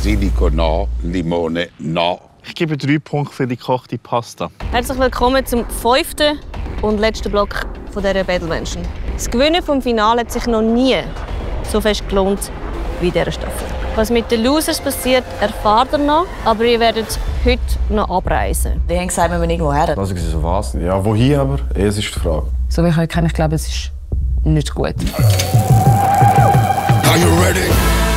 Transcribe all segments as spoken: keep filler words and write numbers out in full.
Basilico no, Limone no. Ich gebe drei Punkte für die gekochte Pasta. Herzlich willkommen zum fünften und letzten Block dieser Battlemenschen. Das Gewinnen des Finals hat sich noch nie so fest gelohnt wie in dieser Staffel. Was mit den Losers passiert, erfahrt ihr noch, aber ihr werdet heute noch abreisen. Die haben gesagt, wir müssen irgendwo her. Also so was? Ja, wohin aber? Es ist die Frage. So wie ich euch kenne, ich glaube, es ist nicht gut. Are you ready?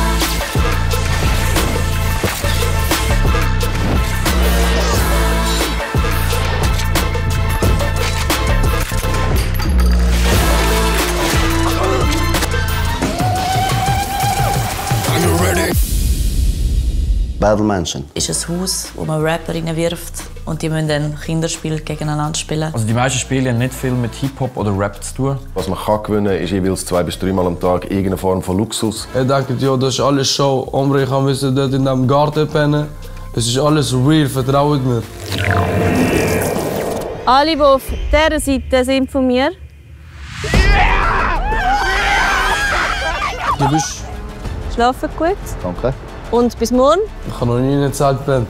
Battlemenschen ist ein Haus, wo man Rapperinnen wirft und die müssen dann Kinderspiele gegeneinander spielen. Also die meisten Spiele haben nicht viel mit Hip-Hop oder Rap zu tun. Was man kann gewinnen kann, ist jeweils zwei bis dreimal am Tag irgendeine Form von Luxus. Er denkt, ja, das ist alles Show. Omri, ich musste dort in diesem Garten pennen. Es ist alles real, vertraut mir. Alle, die auf dieser Seite sind von mir. Du bist... Schlafen gut. Danke. Und bis morgen. Ich habe noch nie in der Zeit gepennt.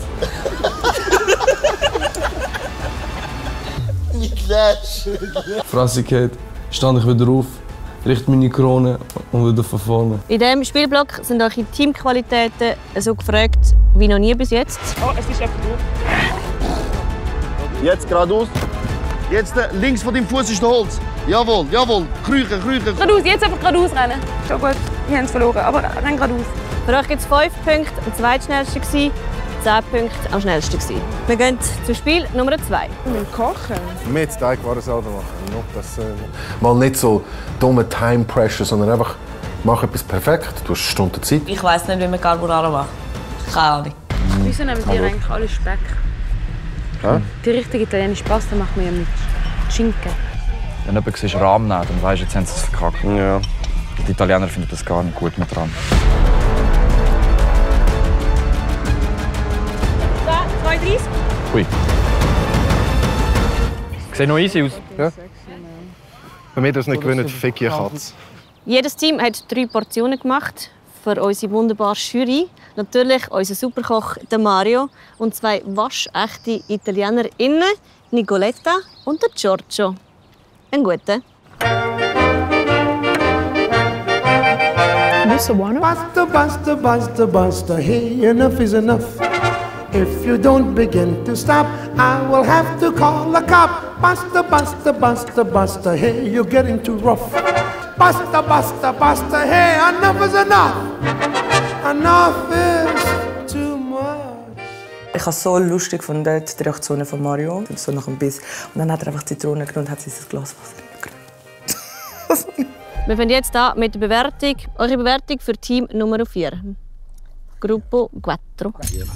Fresse geht, stand ich wieder auf, richte meine Krone und wieder von vorne. In diesem Spielblock sind eure Teamqualitäten so gefragt wie noch nie bis jetzt. Oh, es ist einfach gut. Jetzt geradeaus. Jetzt äh, links von deinem Fuß ist der Holz. Jawohl, jawohl. Krüchen, Krüchen. Geradeaus, jetzt einfach geradeaus rennen. Schon gut, wir haben es verloren, aber renn geradeaus. Für euch gibt es fünf Punkte, am zweitschnellsten gsi, zehn Punkte am schnellsten gsi. Wir gehen zum Spiel Nummer zwei. Wir kochen. Mit Teigwaren selber machen. No, das, äh, mal nicht so dumme Time Pressure, sondern einfach mach etwas perfekt. Du hast Stunden Zeit. Ich weiss nicht, wie man Carbonara macht. Keine Ahnung. Wieso nehmen die eigentlich alle Speck? Ja? Die richtige italienische Pasta macht man ja mit Schinken. Wenn du jemanden Rahm nehmen, dann weisst du, jetzt haben sie es verkackt. Ja. Die Italiener finden das gar nicht gut mit Rahm. zwei dreißig. Ui. Sieht noch easy aus. Ja. Wenn wir das nicht gewinnen, fick ich Katz. Jedes Team hat drei Portionen gemacht für unsere wunderbare Jury. Natürlich unser Superkoch der Mario und zwei waschechte ItalienerInnen, Nicoletta und der Giorgio. Einen guten. Molto buono. Basta, basta, basta, basta. Hey, enough is enough. If you don't begin to stop, I will have to call a cop. Basta, basta, basta, basta. Hey, you're getting too rough. Basta, basta, basta. Hey, enough is enough. Enough is too much. Ich habe so lustig von die Reaktionen von Mario. So nach einem Biss. Und dann hat er einfach Zitrone genommen und hat sich das Glas Wasser genommen. Wir fangen jetzt an mit der Bewertung. Eure Bewertung für Team Nummer vier. Gruppo Quattro.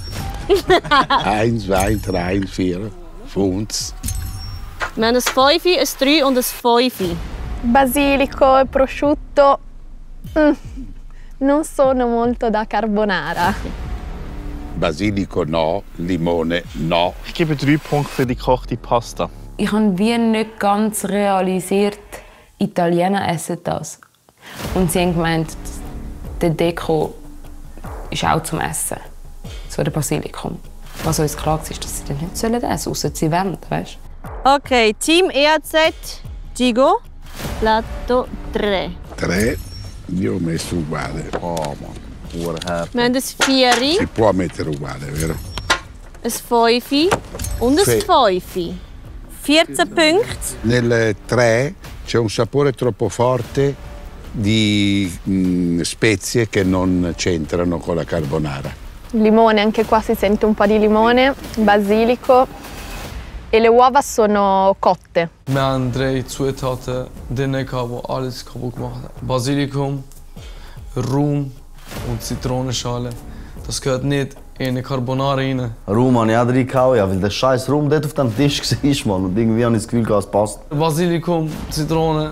Eins, zwei, drei, vier, fünf. Wir haben ein fünf, ein drei und ein fünf. Basilico e prosciutto mm, non sono molto da carbonara. Basilico no, Limone no. Ich gebe drei Punkte für die gekochte Pasta. Ich habe wie nicht ganz realisiert, Italiener essen das. Und sie haben gemeint, der Deko ist auch zum Essen. So der Basilikum. Was uns klar ist, dass sie das nicht essen sollen, außer sie wollen, weißt? Okay, Team E A Z, Gigo, Plato tre. Tre, io ho messo uguale. Oh, man. Wir haben ein vier, Si può mettere uguale, vero? ein fünf und ein fünf. vierzehn Punkte. Nel tre c'è un sapore troppo forte di mh, spezie che non c'entrano con la carbonara. Limone, anche qua si sente un po' di limone, basilico e le uova sono cotte. Wir haben drei Zutaten drin, die alles kaputt gemacht haben. Basilikum, Rum und Zitronenschale. Das gehört nicht in eine Carbonara rein. Rum habe ich auch reingehauen, ja, weil der scheiß Rum dort auf dem Tisch war, Mann. Und irgendwie habe ich das Gefühl, es passt. Basilikum, Zitrone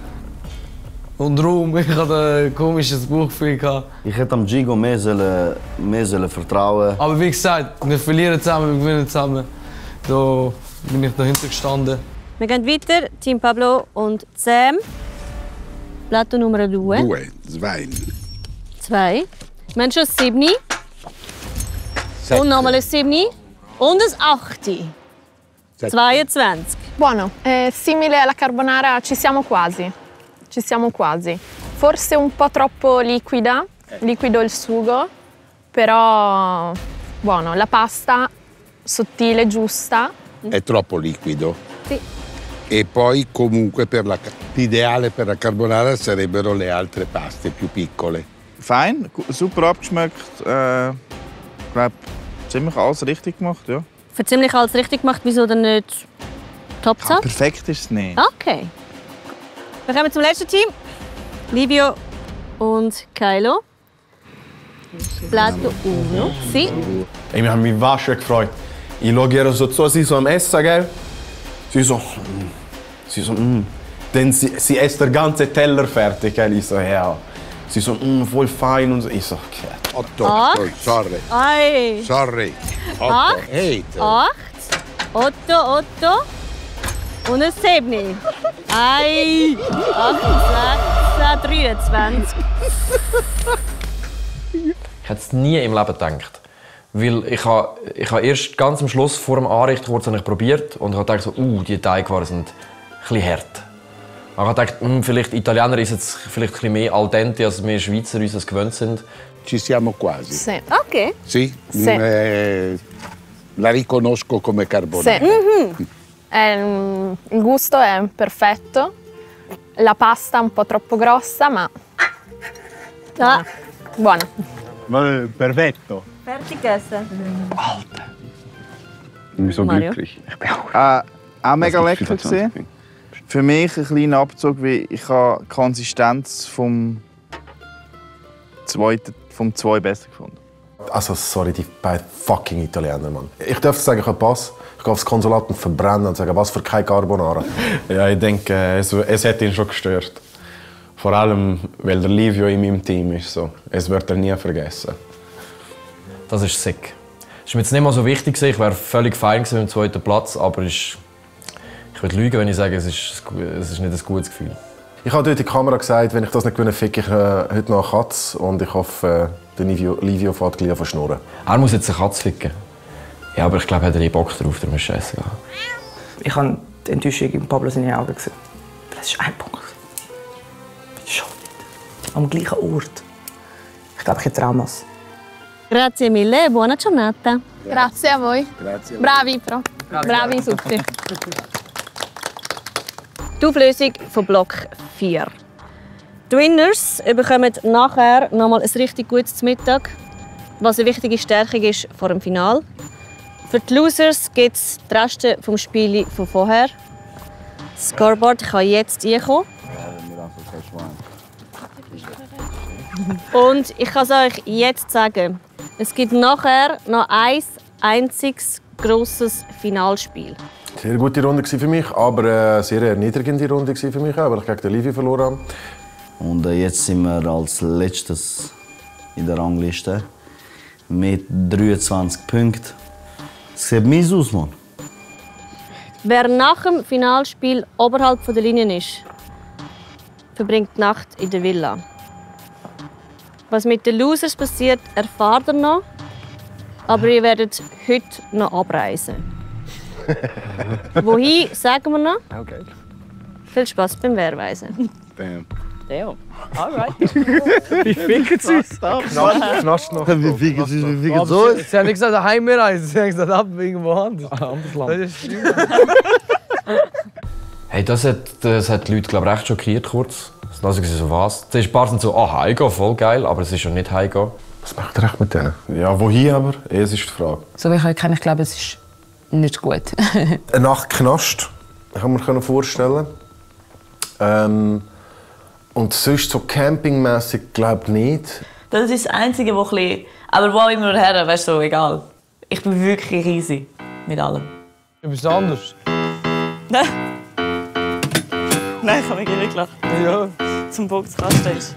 und Rum. Ich hatte ein komisches Bauchgefühl. Ich hätte am Gigo mehr, sollen, mehr sollen vertrauen. Aber wie gesagt, wir verlieren zusammen, wir gewinnen zusammen. Da bin ich dahinter gestanden. Wir gehen weiter. Team Pablo und Sam. Plato Nummer zwei. Due, zwei. Zwei. Wir haben schon sieben. Und nochmal ein sieben und ein acht. zweiundzwanzig. Buono, è simile alla carbonara, ci siamo quasi. Ci siamo quasi. Forse un po' troppo liquida, liquido il sugo, però buono. La pasta sottile, giusta. È troppo liquido. Sì. E poi comunque per la, l'ideale per la carbonara sarebbero le altre paste più piccole. Fein, super abgeschmeckt. Äh, ich glaube, ziemlich alles richtig gemacht, ja. Für ziemlich alles richtig gemacht, wieso denn nicht Top Ja, perfekt ist es nicht. Okay. Wir kommen zum letzten Team. Livio und Kylo. Plato uno. Sì. Ey, wir haben mich waschen gefreut. Ich schaue ihr so zu, sie so am Essen, gell? Sie so, mm. sie so, mm. Dann sie, sie isst den ganzen Teller fertig, gell? Ich so, ja. Sie so, mm, voll fein und so. Ich so, okay. Otto, Acht. sorry. Ei. Sorry. Otto, Acht. eight. Acht. Otto, Otto. Und ein sieben. Ei. Acht, sechs, dreiundzwanzig. Ich hätte es nie im Leben gedacht. Weil ich habe, ich habe erst ganz am Schluss vor dem Anrichten kurz habe ich probiert und habe gedacht, so, uh, die Teigwaren sind ein bisschen hart. Ich habe gedacht, hm, vielleicht Italiener ist jetzt vielleicht ein bisschen mehr al dente, als wir Schweizer uns das gewöhnt sind. Ci siamo quasi. Sì. Ok. Sì? Sì. Eh, la riconosco come carbonara. Sì. Mm-hmm. È, il gusto è perfetto. La pasta un po' troppo grossa, ma Ah. buona. Ma perfetto. Fertig gegessen. Ich bin so Mario? glücklich. Ich bin auch. Äh, auch mega Also, lecker fünfundzwanzig gewesen. Für mich ein kleiner Abzug, weil ich habe die Konsistenz vom zweiten, vom zwei besser gefunden. Also, sorry, die beiden fucking Italiener, Mann. Ich darf sagen, ich habe Pass. Ich gehe aufs Konsulat und verbrennen und sagen, was für kein Carbonara. Ja, ich denke, es, es hat ihn schon gestört. Vor allem, weil der Livio in meinem Team ist. So. Es wird er nie vergessen. Das ist sick. Das war mir jetzt nicht mal so wichtig. Ich wäre völlig fein mit dem zweiten Platz, aber ich, ich würde lügen, wenn ich sage, es ist, es ist nicht ein gutes Gefühl. Ich habe dort in die Kamera gesagt, wenn ich das nicht gewinne, fick ich äh, heute noch eine Katze. Und ich hoffe, äh, der Livio, Livio fährt gleich an schnurren. Er muss jetzt eine Katze ficken. Ja, aber ich glaube, er hat eh Bock drauf, der muss scheiße gehen. Ich habe die Enttäuschung in Pablo seine Augen gesehen. Das ist ein Punkt. Schon nicht. Am gleichen Ort. Ich glaube, ich habe Traumas. Grazie mille e buona giornata. Grazie a voi. Grazie. Bravi, però. Bravi tutti. Die Auflösung von Block vier. Die Winners bekommen nachher noch mal ein richtig gutes Mittag, was eine wichtige Stärkung ist vor dem Finale. Für die Losers gibt es die Reste des Spiels von vorher. Das Scoreboard kann jetzt reinkommen. Und ich kann es euch jetzt sagen, es gibt nachher noch ein einziges grosses Finalspiel. Sehr gute Runde für mich, aber eine sehr erniedrigende Runde für mich, weil ich gegen den Livio verloren habe. Und äh, jetzt sind wir als letztes in der Rangliste mit dreiundzwanzig Punkten. Es sieht mies aus, Mann. Wer nach dem Finalspiel oberhalb der Linie ist, verbringt die Nacht in der Villa. Was mit den Losers passiert, erfahrt ihr noch. Aber ihr werdet heute noch abreisen. Wohin, sagen wir noch. Okay. Viel Spaß beim Wehrweisen. Damn. Damn. Alright. Wie ficken sie uns? Knast noch. Wie ficken sie uns? Wie ficken sie uns? Sie haben nicht gesagt, Heimreise. Sie haben gesagt, ab irgendwo anders. Anderes Land. Das ist schlimm. Hey, das hat, das hat die Leute, glaube ich, recht schockiert kurz. Also, so was. Zuerst ein paar sind so, ah, heimgehen, voll geil, aber es ist schon nicht heimgehen. Was macht ihr recht mit denen? Ja, wohin aber? Es ist die Frage. So wie ich euch kenne, ich glaube, es ist nicht gut. Eine Nacht Knast, kann man sich vorstellen. Ähm, und sonst so campingmässig glaube ich nicht. Das ist das Einzige, was ein bisschen... Aber wo immer her, weißt du, so, egal. Ich bin wirklich easy mit allem. Du bist anders. Nein. Nein, ich habe mich nicht gelacht. Ja. Zum Boxkasten ist.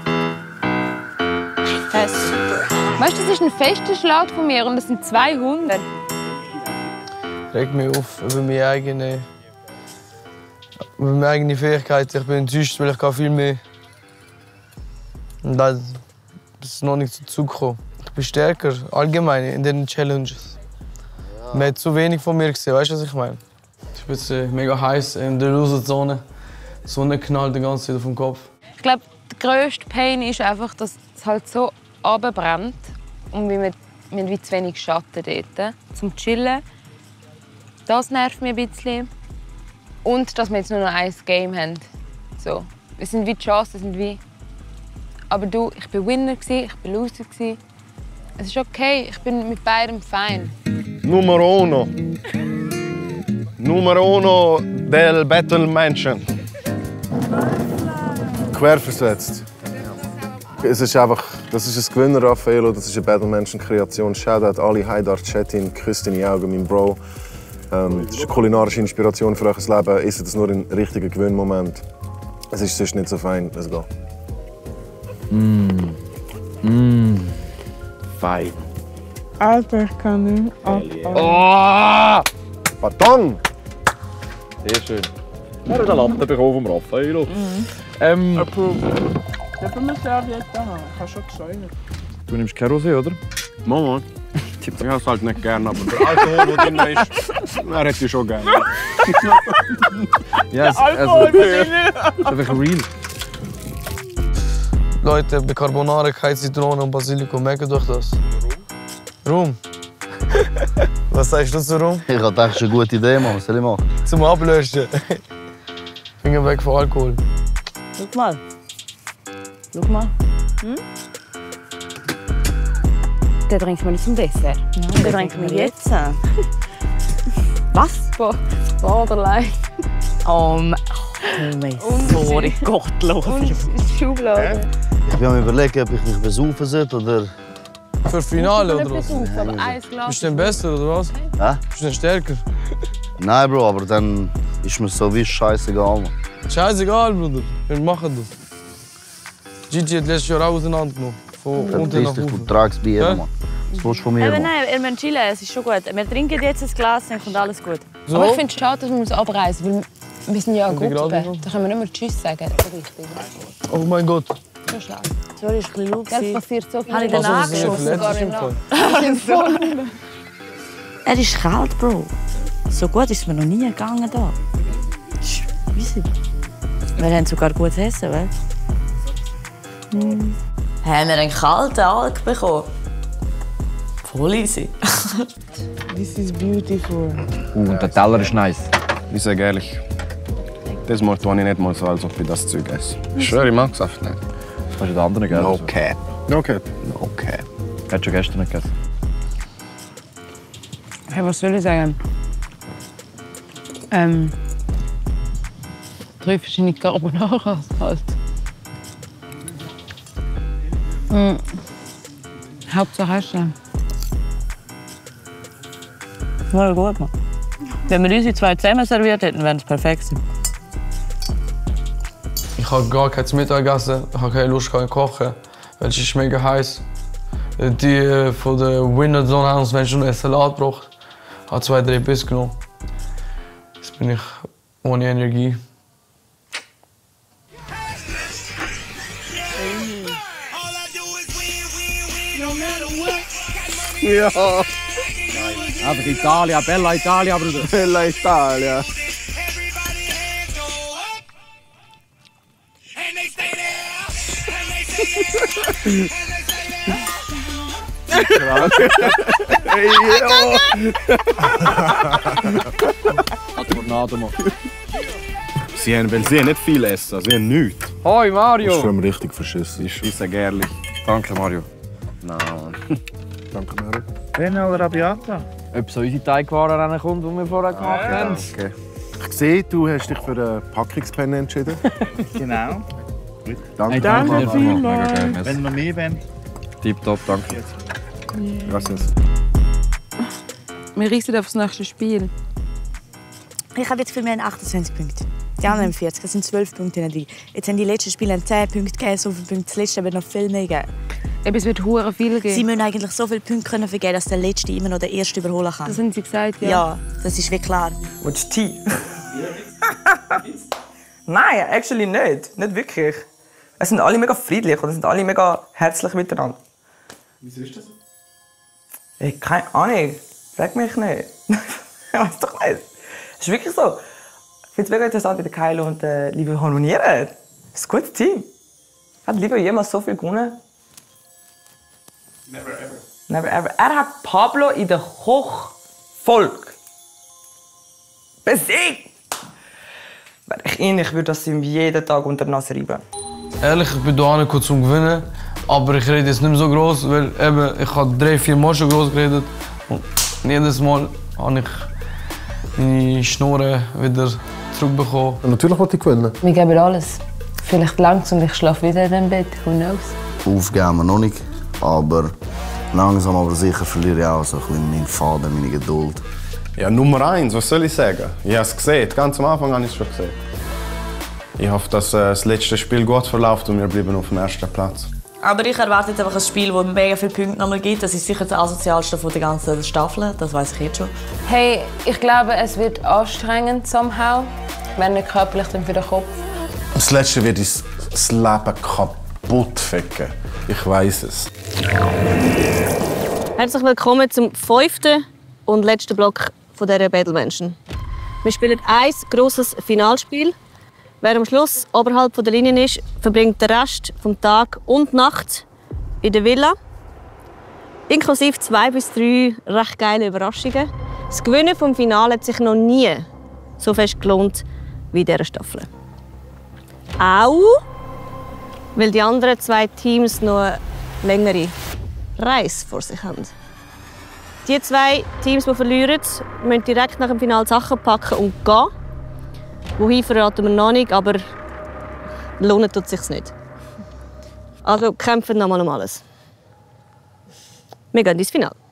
Weißt du, das ist ein fester Schlag von mir und das sind zwei Hunde. Regt mich auf über meine eigene, über meine eigene Fähigkeit. Ich bin enttäuscht, weil ich kann viel mehr. Und das ist noch nicht dazu gekommen. ich bin stärker, allgemein in den Challenges. Ja. Man hat zu wenig von mir gesehen, weißt du, was ich meine? Ich bin jetzt, äh, mega heiß in der Loser-Zone. Die Sonne knallt die ganze Zeit auf den Kopf. Ich glaube, der grösste Pain ist einfach, dass es halt so runterbrennt. Und wir, wir haben wie zu wenig Schatten dort. Zum Chillen. Das nervt mich ein bisschen. Und dass wir jetzt nur noch ein Game haben. So. Wir sind wie die Chancen, sind wie... Aber du, ich war Winner, ich war Loser. Es ist okay, ich bin mit beidem fein. Numero uno. Numero uno del Battle Mansion. Querversetzt. Es ist einfach, das ist ein Gewinner, Raffaello, das ist eine Battle Mansion Kreation. Shoutout Ali, Haidar, Chetin, küsst deine Augen, mein Bro. Ähm, das ist eine kulinarische Inspiration für euer Leben. Ist das nur ein richtiger Gewinnmoment? Es ist sonst nicht so fein. Let's go. Mmm. Mmm. Fein. Alter, ich kann nicht ab. Oh! Pardon! Sehr schön. Er hat eine Latte bekommen vom Raffaello. Mhm. Ähm. Approved. Dürfen wir Serviette haben? Ich habe schon gesagt. Du nimmst kein Rosé, oder? Mama. Ich habe es halt nicht gerne, aber der Alkohol, der drin ist, er hätte ich schon gerne. Ja, es, Alkohol also, es ist einfach real. Leute, bei Carbonara keine Zitrone und Basilikum, merkt euch das. Rum. Was sagst du zu Rum? Ich dachte, das ist eine gute Idee, Mann. Was soll ich machen? Zum Ablöschen. Finger weg von Alkohol. Schau mal. Schau mal. Hm? Den trinken wir nicht zum Dessert. Ja, den trinken wir jetzt. Was? Borderline. Oh, mein sorry, gottlos. Und Schublade. Ich bin am überlegen, ob ich mich besaufen sollte oder... Für das Finale oder was? Aber ein Glas. Bist du denn besser oder was? Hä? Bist du denn stärker? Nein, Bro, aber dann ist mir so wie scheißegal, Mann. Scheißegal, Bruder. Wir machen das. Gigi hat letztes Jahr auch auseinandergenommen. Von unten nach Verpiss dich, du oben. Tragsbier, Ja? Mann. Was willst du von mir, Aber Mann? nein, ihr müsst chillen, es ist schon gut. Wir trinken jetzt ein Glas, dann kommt alles gut. So? Aber ich finde es schade, dass wir uns abreisen, weil wir sind ja eine Und die Gruppe. gerade noch? Da können wir nicht mehr Tschüss sagen. Richtig. Oh mein Gott. So schlau. Sorry, ist ein bisschen laut. Es passiert so viel. Habe ich den Also, dass er angeschossen? verletzt ist im Fall. Er ist kalt, Bro. So gut ist es mir noch nie gegangen da. Easy. Wir haben sogar gutes Essen, weißt du? Hm. Haben wir einen kalten Alk bekommen? Voll easy. This is beautiful. Uh, und der Teller ist nice. Ich sage ehrlich, das Mal tue ich nicht mal so, als ob ich das Zeug esse. Ich schwöre, ich mag es einfach nicht. Das hast du den anderen gegeben. No cap. No cap. No cap. Hättest du gestern nicht gegessen. Hey, was soll ich sagen? Ähm. Drei verschiedene Carbonaras halt. Mhm. Hauptsache Essen. Voll gut, Mann. Wenn wir unsere zwei zusammen serviert hätten, wäre es perfekt gewesen. Ich habe gar kein Mittag gegessen, ich habe keine Lust zu kochen, weil es ist mega heiß. Die von der Winner Zone haben uns schon einen Salat gebracht. Ich habe zwei, drei Biss genommen. Jetzt bin ich ohne Energie. Ja. Einfach Italia, Bella Italia, Bruder. Bella Italia. Hey, yo! Tornado, Mann. Sie haben, weil sie haben nicht viel essen, sie haben nichts. Hoi, Mario! Das ist schon richtig verschissen. Ich sage ehrlich. Danke, Mario. Nein. Danke, Mario. Bene oder Arrabbiata? Ob so unsere Teigwaren kommt, die wir vorher gemacht haben. Okay. Ich sehe, du hast dich für eine Packungspen entschieden. Genau. Danke, Danke Mama. vielmals. Mega geil, Wenn ihr noch mehr wollt. Tipptopp, danke. Gracias. Wir reisen auf das nächste Spiel. Ich habe jetzt für mich achtundzwanzig Punkte. Die anderen haben vierzig, das sind zwölf Punkte in der Liga. Jetzt haben die letzten Spiele zehn Punkte gegeben, so viele Punkte. Das letzte wird noch viel mehr geben. Eben, es wird hure viel geben. Sie müssen eigentlich so viele Punkte können vergeben, dass der Letzte immer noch den Ersten überholen kann. Das haben sie gesagt, ja. Ja, das ist wie klar. Willst du Tee? Nein, actually nicht. Nicht wirklich. Es sind alle mega friedlich und es sind alle mega herzlich miteinander. Wieso ist das? Ey, keine Ahnung. Frag mich nicht. Ich weiß doch nicht. Es ist wirklich so. Ich finde es mega interessant, wie der Kylo und der Livio harmonieren. Es ist ein gutes Team. Hat Livio jemals so viel gewonnen? Never ever. Never ever. Er hat Pablo in der Hochfolge besiegt. Wäre ich ihn, ich würde das ihm jeden Tag unter die Nase reiben. Ehrlich, ich bin hier nicht zum Gewinnen. Aber ich rede jetzt nicht mehr so groß, weil eben, ich habe drei, vier Mal schon groß geredet. Und jedes Mal habe ich meine Schnurren wieder zurückbekommen. Und natürlich wollte ich gewinnen. Wir geben alles. Vielleicht langsam und ich schlafe wieder in dem Bett. Who knows? Aufgeben wir noch nicht, aber langsam aber sicher verliere ich auch so ein bisschen meinen Faden, meine Geduld. Ja, Nummer eins, was soll ich sagen? Ich habe es gesehen, ganz am Anfang habe ich es schon gesehen. Ich hoffe, dass äh, das letzte Spiel gut verläuft und wir bleiben auf dem ersten Platz. Aber ich erwarte jetzt einfach ein Spiel, das mega viele Punkte nochmal gibt. Das ist sicher das asozialste von der ganzen Staffel, das weiß ich jetzt schon. Hey, ich glaube, es wird anstrengend somehow. Wenn nicht körperlich, dann für den Kopf. Das letzte wird uns das Leben kaputt ficken. Ich weiß es. Herzlich willkommen zum fünften und letzten Block dieser Battle-Menschen. Wir spielen ein grosses Finalspiel. Wer am Schluss oberhalb der Linie ist, verbringt den Rest des Tages und Nacht in der Villa. Inklusive zwei bis drei recht geile Überraschungen. Das Gewinnen des Finals hat sich noch nie so fest gelohnt wie in dieser Staffel. Auch, weil die anderen zwei Teams noch eine längere Reise vor sich haben. Die zwei Teams, die verlieren, müssen direkt nach dem Finale Sachen packen und gehen. Wohin verraten wir noch nicht, aber lohnt tut sich's nicht. Also kämpfen nochmal um alles. Wir gehen ins Finale.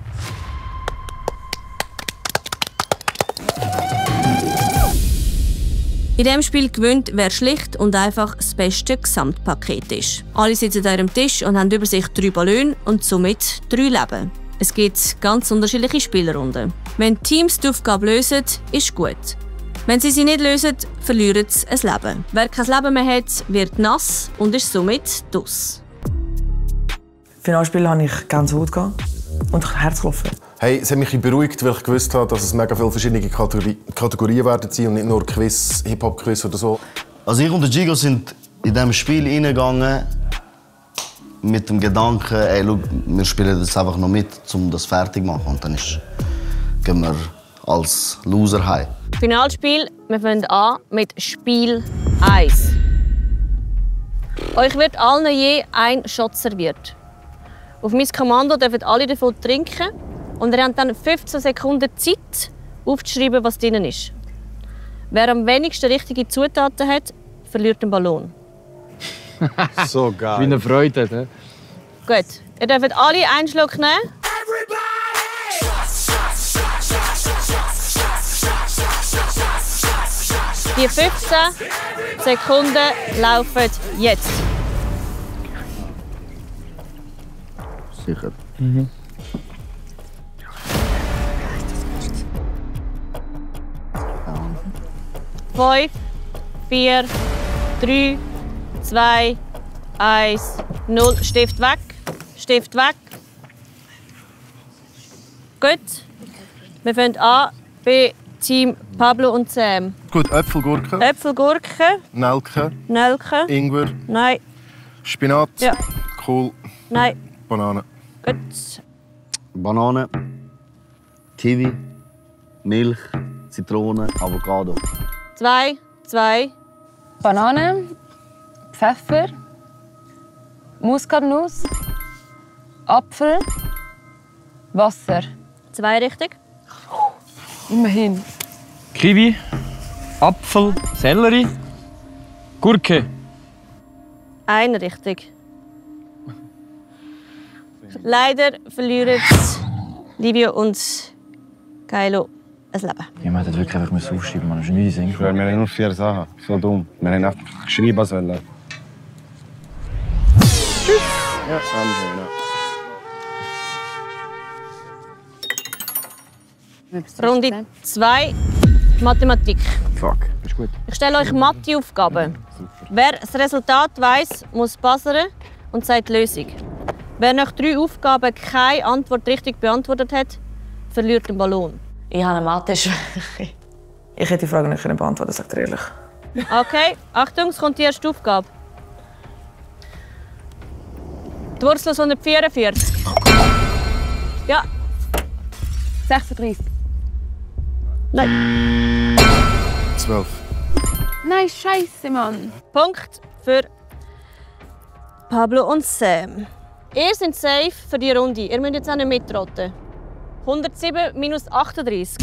In diesem Spiel gewinnt, wer schlicht und einfach das beste Gesamtpaket ist. Alle sitzen an ihrem Tisch und haben über sich drei Ballone und somit drei Leben. Es gibt ganz unterschiedliche Spielrunden. Wenn Teams die Aufgabe lösen, ist gut. Wenn sie sie nicht lösen, verlieren sie ein Leben. Wer kein Leben mehr hat, wird nass und ist somit dus. Im Finalspiel hatte ich Gänsehaut und Herzklopfen. Hey, es hat mich beruhigt, weil ich gewusst habe, dass es mega viele verschiedene Kategori Kategorien werden sein und nicht nur Quiz, Hip-Hop-Quiz oder so. Also ich und der Gigo sind in diesem Spiel reingegangen mit dem Gedanken, ey, schau, wir spielen das einfach noch mit, um das fertig zu machen. Und dann ist, gehen wir als Loser heim. Finalspiel, wir fangen an mit Spiel eins. Euch wird allen je ein Shot serviert. Auf mein Kommando dürfen alle davon trinken und ihr habt dann fünfzehn Sekunden Zeit, aufzuschreiben, was drin ist. Wer am wenigsten richtige Zutaten hat, verliert den Ballon. So geil. Wie eine Freude hat, ne? Gut, ihr dürft alle einen Schluck nehmen. Die fünfzehn Sekunden laufen jetzt. Sicher. Mhm. Fünf, vier, drei, zwei, eins, null. Stift weg. Stift weg. Gut. Wir fangen an bei Team Pablo und Sam. Gut, Äpfel, Gurken. Äpfel, Gurken. Nelken. Nelken. Ingwer. Nein. Spinat. Ja. Kohl. Nein. Banane. Gut. Banane, Kiwi, Milch, Zitrone, Avocado. Zwei, zwei. Banane, Pfeffer, Muskatnuss, Apfel, Wasser. Zwei richtig. Immerhin. Kiwi, Apfel, Sellerie, Gurke. Ein richtig. Leider verlieren Livio und Kylo ein Leben. Ja, man hätte wirklich einfach aufschreiben, man ist nichts in Wir haben nur vier Sachen. So dumm. Wir haben einfach schreiben sollen. Tschüss. Ja, Dankeschön. Runde zwei, Mathematik. Fuck, ist gut. Ich stelle euch Mathe-Aufgaben. Wer das Resultat weiss, muss buzzern und sagt die Lösung. Wer nach drei Aufgaben keine Antwort richtig beantwortet hat, verliert den Ballon. Ich habe eine Mathe-Schwäche. Ich hätte die Frage nicht beantworten können, sagt er ehrlich. Okay, Achtung, es kommt die erste Aufgabe. Die Wurzel aus hundertvierundvierzig. Ja. sechsunddreißig. Nein. zwölf. Nein, Scheiße, Mann. Punkt für Pablo und Sam. Ihr seid safe für die Runde. Ihr müsst jetzt auch nicht mitroten. hundertsieben minus achtunddreißig.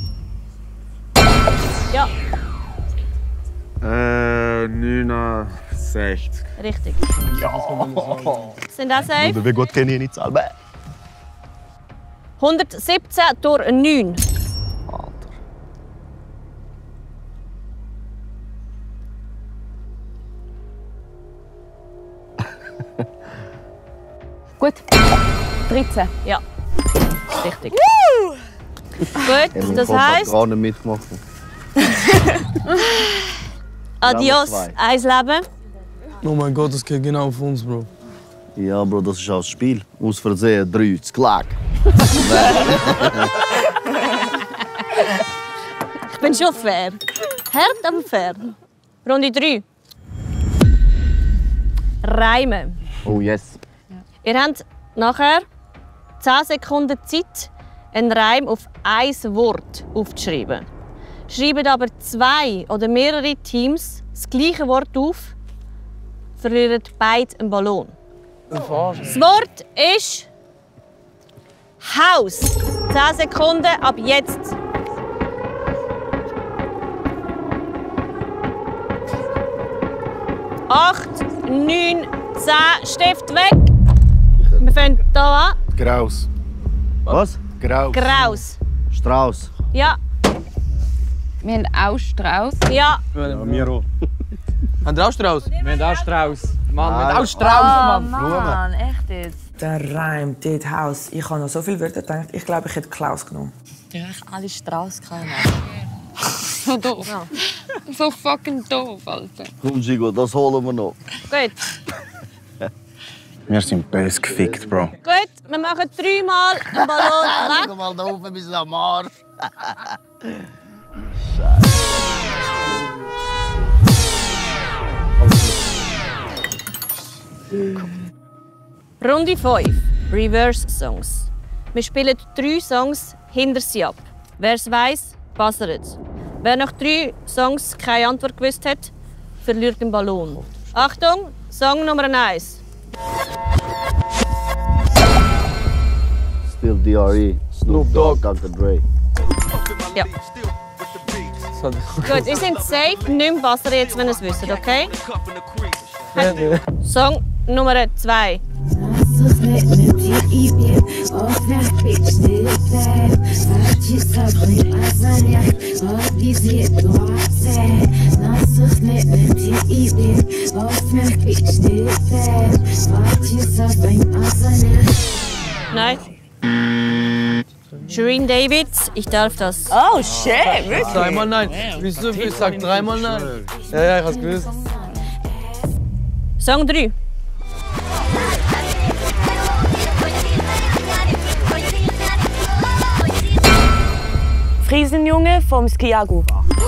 Ja, Äh, neunundsechzig. richtig. Ja! Sind auch safe? Wie gut kenne ich nicht selber? hundertsiebzehn durch neun. Gut. dreizehn. Ja. Richtig. Ich Gut, das heisst, gar nicht mitgemacht. adios, zwei. eins Leben. Oh mein Gott, das geht genau auf uns, Bro. Ja, Bro, das ist auch das Spiel. Aus Versehen, drei, zu Klack. Ich bin schon fair. Hart, aber fair. Runde drei. Reimen. Oh yes. Ihr habt nachher zehn Sekunden Zeit, einen Reim auf ein Wort aufzuschreiben. Schreibt aber zwei oder mehrere Teams das gleiche Wort auf, verlieren beide einen Ballon. Das Wort ist Haus. zehn Sekunden ab jetzt. Acht, neun, zehn, Stift weg. Wir fangen hier an. Graus. Was? Graus. Graus. Strauß. Ja. Wir haben auch Strauß. Ja. Ja, wir auch. Haben Sie auch Strauß? Wir haben auch Strauß. Mann, wir Nein. haben auch Strauß, Mann. Mann, echt jetzt? Der Reim, dort Haus. Ich habe noch so viele Wörter gedacht. Ich glaube, ich hätte Klaus genommen. Ja, ich alle Strauß keine. So doof. So fucking doof, Alter. Komm, Gigo, das holen wir noch. Gut. Wir sind böse gefickt, Bro. Gut, wir machen dreimal einen Ballon Schau mal da oben bis am Arsch. weg. Runde fünf. Reverse Songs. Wir spielen drei Songs hinter sie ab. Wer es weiss, buzzert. Wer nach drei Songs keine Antwort gewusst hat, verliert den Ballon. Achtung, Song Nummer eins. Still D R E. Snoop Dogg, Doktor Dre. Ja. Gut, ihr seid safe, nicht mehr buzzern jetzt, wenn ihr es wisst, okay? Song Nummer zwei. Nein. Shireen David, ich darf das. Oh shit, wirklich? Dreimal nein. Wieso? Ich sag dreimal nein. Ja, ja, ich hab's gewusst. Song drei. Friesenjunge vom Skiagu.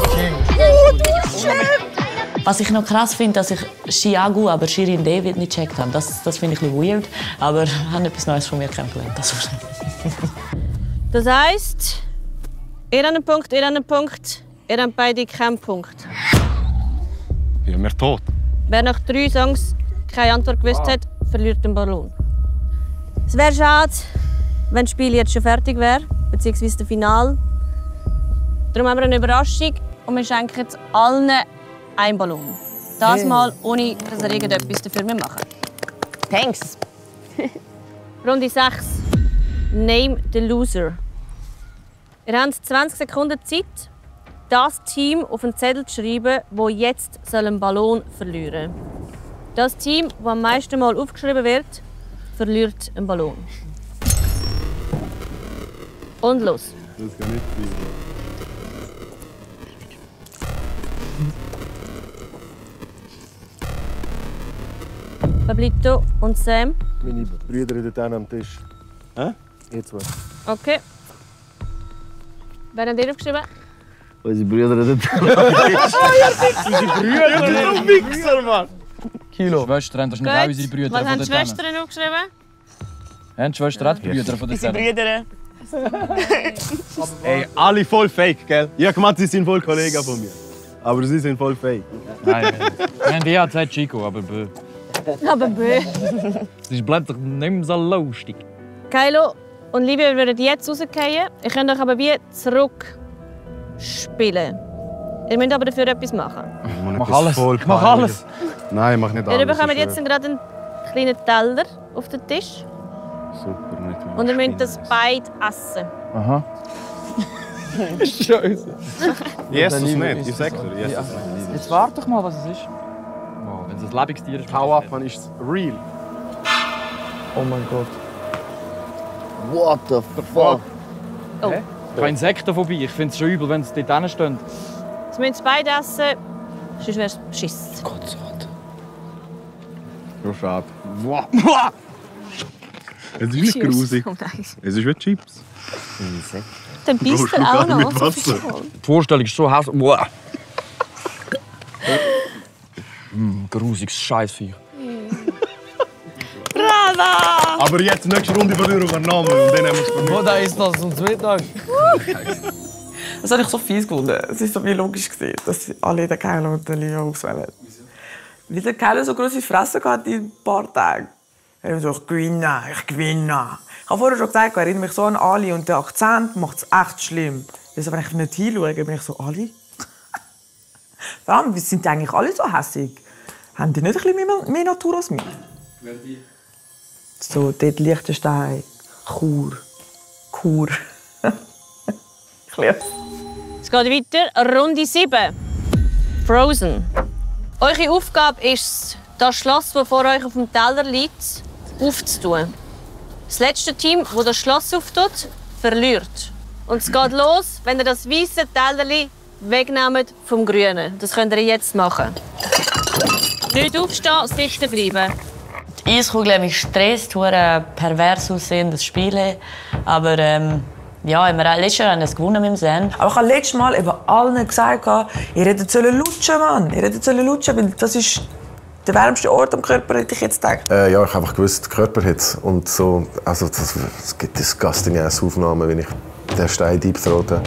Was ich noch krass finde, dass ich Chiagu, aber Shirin David nicht gecheckt habe. Das, das finde ich ein bisschen weird, aber ich habe etwas Neues von mir kennengelernt. Das, das heisst, ihr habt einen Punkt, ihr habt einen Punkt, ihr habt beide keinen Punkt. Ja, wir tot. Wer nach drei Songs keine Antwort gewusst hat, verliert den Ballon. Es wäre schade, wenn das Spiel jetzt schon fertig wäre, beziehungsweise das Finale. Darum haben wir eine Überraschung und wir schenken jetzt allen einen Ballon. Das Mal ohne, dass ihr irgendetwas dafür machen. Thanks. Runde sechs. Name the Loser. Ihr habt zwanzig Sekunden Zeit, das Team auf einen Zettel zu schreiben, das jetzt einen Ballon verlieren soll. Das Team, das am meisten Mal aufgeschrieben wird, verliert einen Ballon. Und los. Das kann nicht sein. Pablito und Sam. Meine Brüder dort am Tisch. Hä? Ihr zwei. Okay. Wer hat ihr aufgeschrieben? Unsere Brüder dort am Tisch. Oh, ihr Wichser! Unsere Brüder! Du Wichser, Mann! Kilo. Schwestern haben wahrscheinlich auch unsere Brüder Was von haben die dort Schwestern aufgeschrieben? Haben die Schwestern auch die Brüder von Unsere dort? Brüder. Ey, alle voll fake, gell? Ich hab gemeint, sie sind voll Kollegen von mir. Aber sie sind voll fake. Nein, wir haben ja gesagt Chico, aber bö. Aber bö. Das ist plötzlich nicht mehr so lustig. Kylo und Livia würden jetzt rausgehen. Ihr könnt euch aber wie zurück spielen. Ihr müsst aber dafür etwas machen. Mach alles. Mach alles. Nein, mach nicht alles. Ihr bekommt jetzt gerade einen kleinen Teller auf den Tisch. Super, nicht Und ihr müsst das beide essen. Aha. Scheiße. Jesus nicht, ich sag's dir. Jesus nicht. Jetzt warte doch mal, was es ist. Oh, wenn es ein lebendiges Tier ist. Hau ab, man, ist real. Oh mein Gott. What the fuck? Oh. Hä? Kein Insekten vorbei. Ich finde es schon übel, wenn es dort hinten steht. Jetzt müsst ihr beide essen, sonst wäre es Schiss. Gott sei Dank. Ja, schade. Es ist nicht grusig. Oh nein. Es ist wie Chips. Dann beißt er auch noch. Die Vorstellung ist so hässlich. Wow. mm, grusiges Scheißviech. Bravo! Aber jetzt nächste Runde verlieren wir Namen und dann haben wir es verloren. Wo da ist das zum Mittag? Das habe ich so fies gefunden. Es war so wie logisch, dass alle den Kylo und den Livia auswählen. Weil der Kylo so grosse Fresse hatte in ein paar Tagen. Er so, ich gewinne, ich gewinne. Ich habe vorher schon gesagt, ich erinnere mich so an Ali und der Akzent macht es echt schlimm. Also, wenn ich nicht hinschaue, bin ich so, Ali? Warum sind die eigentlich alle so hässig? Haben die nicht ein bisschen mehr, mehr Natur als wir? Wer die? So, dort Liechtenstein, Chur, Chur. Ich liebe es. Es geht weiter. Runde sieben. Frozen. Eure Aufgabe ist es, das Schloss, das vor euch auf dem Teller liegt, aufzutun. Das letzte Team, das das Schloss auftut, verliert. Und es geht los, wenn ihr das weiße Tellerli wegnehmt vom Grünen. Das könnt ihr jetzt machen. Nicht aufstehen, sitzen bleiben. Die Eiskugel hat mich gestresst, hure pervers aussehen, das Spiel. Aber ähm, ja, wir haben letztes Jahr das gewonnen mit dem Sen. Aber ich habe letztes Mal eben allen gesagt, ihr hättet lutschen, Mann. Ihr hättet lutschen, weil das ist der wärmste Ort am Körper, hätte ich jetzt gedacht. Äh, ja, ich habe einfach gewusst, der Körper hat und so, also das, es gibt disgusting ass Aufnahmen, wenn ich den Stein deepthroate.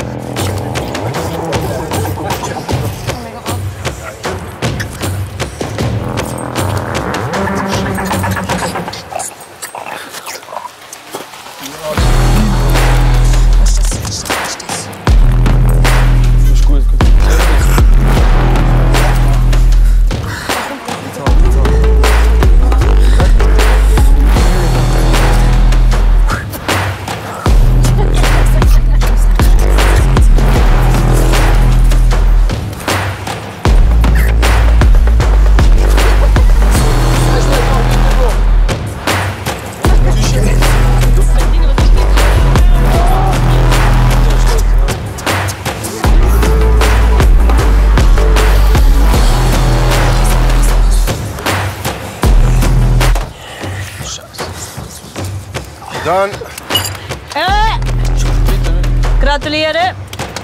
Dann. Äh! Gratuliere!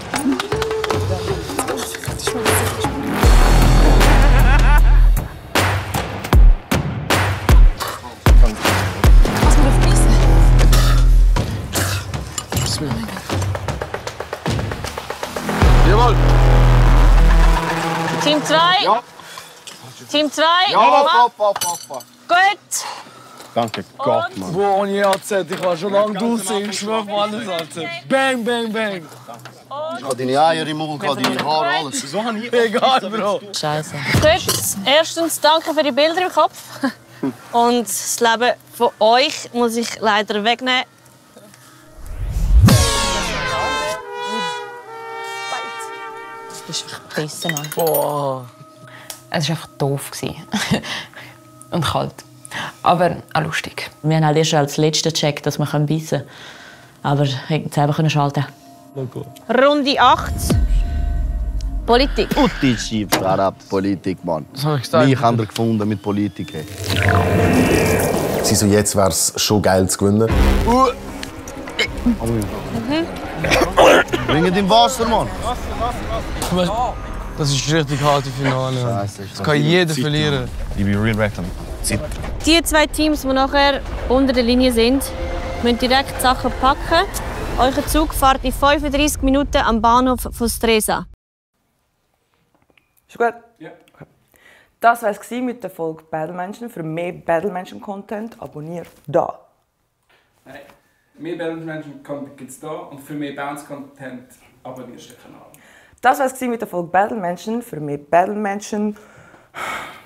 Jawohl! Team zwei! Ja! Team zwei! Ja, Mama. hopp, hopp, hopp, hopp. Gut! Danke Gott, Mann. Wo ohne A Z? Ich war schon lange draußen, ich schwöre auf alles A Z. Bang, bang, bang. Ich habe deine Eier im Mund, ich habe deine Haare, alles. So habe ich egal, Bro. Scheiße. Gut, erstens danke für die Bilder im Kopf. Und das Leben von euch muss ich leider wegnehmen. Das ist einfach besser, Mann. Boah. Es war einfach doof. Und kalt. Aber auch lustig. Wir haben halt erst als letzter gecheckt, dass wir beißen können. Aber wir hätten selber schalten können. Runde acht. Politik. Tutti schiebst ab Politik, Mann. Das habe ich gesagt. Mich haben wir gefunden mit Politik. Sie so, jetzt wäre es schon geil zu gewinnen. Mhm. Bring ihm Wasser, Mann. Das ist richtig harte Finale. Das kann jeder verlieren. Ich bin real reckless. Die zwei Teams, die nachher unter der Linie sind, müssen direkt die Sachen packen. Euer Zug fährt in fünfunddreißig Minuten am Bahnhof von Stresa. Ist gut? Ja. Okay. Das war es mit der Folge Battlemenschen. Für mehr Battlemenschen-Content abonniert da. Nein, mehr Battlemenschen-Content gibt es da und für mehr Bounce-Content abonnierst du den Kanal. Das war es mit der Folge Battlemenschen. Für mehr Battlemenschen.